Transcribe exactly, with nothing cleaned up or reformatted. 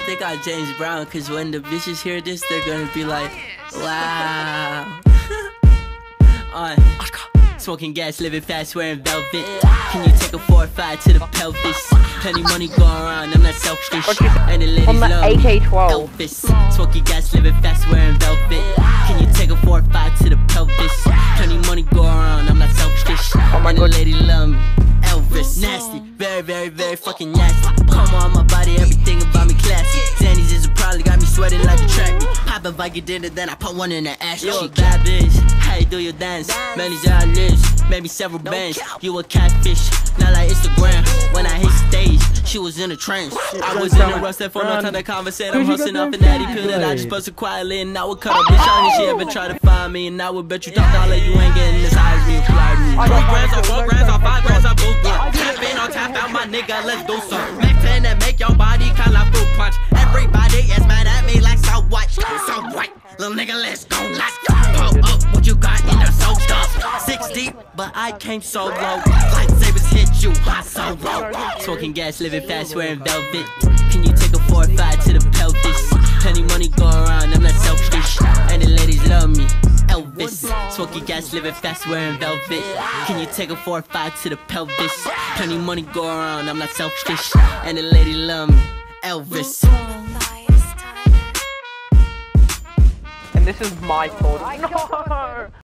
think I'm James Brown, cause when the bitches hear this, they're gonna be like, wow. On smoking gas, living fast, wearing velvet. Can you take a four or five to the pelvis? Plenty money going around, I'm not selfish. And the ladies on the love A K twelve. Elvis. Smoking gas, living fast, wearing velvet. Can you take a four or five to the pelvis? Plenty money going around, I'm not selfish. Oh my and God. the lady love me. Elvis, nasty, very, very, very fucking nasty. Come on my body, everything about me classy. Zannies is probably got me sweating like a track meet. Pop a Viking dinner, then I put one in the ass. You a bad bitch, how you do your dance? Manage our lips, maybe several bands. You a catfish, not like Instagram. When I hit stage, she was in a trance. I was in a rush, that phone, no time to conversate. I'm hustling off an addy pill that I just busted quietly. And I would cut a bitch on and she ever try to find me. And I would bet you top dollar you ain't getting as high as me. Three grands on four grands on five grands on both one. Tap in on tap out my nigga, let's do some. Mac ten that make your body call out fruit punch. Everybody is mad at me like so what? So what? Little nigga, let's go. Let's go. Pull up what you got in there so tough. Six deep, but I came so low. Lightsabers hit you, hot so low. Smoking gas, living fast, wearing velvet. Can you take a four or five to the pelvis? Plenty money going around, I'm not selfish. And the ladies love me. Elvis, smoking gas, living fast, wearing velvet. Can you take a four or five to the pelvis? Plenty money going around, I'm not selfish. And the lady love me. Elvis. And this is my fault. No!